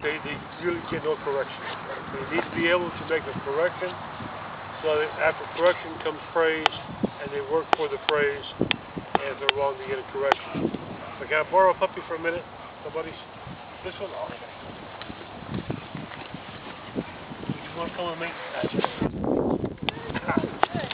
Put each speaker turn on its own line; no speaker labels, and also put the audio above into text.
they really get no correction. They need to be able to make a correction, so that after correction comes praise, and they work for the praise, and if they're wrong, they get a correction. So can I borrow a puppy for a minute? Somebody? This one? Oh, okay. You want to come with me?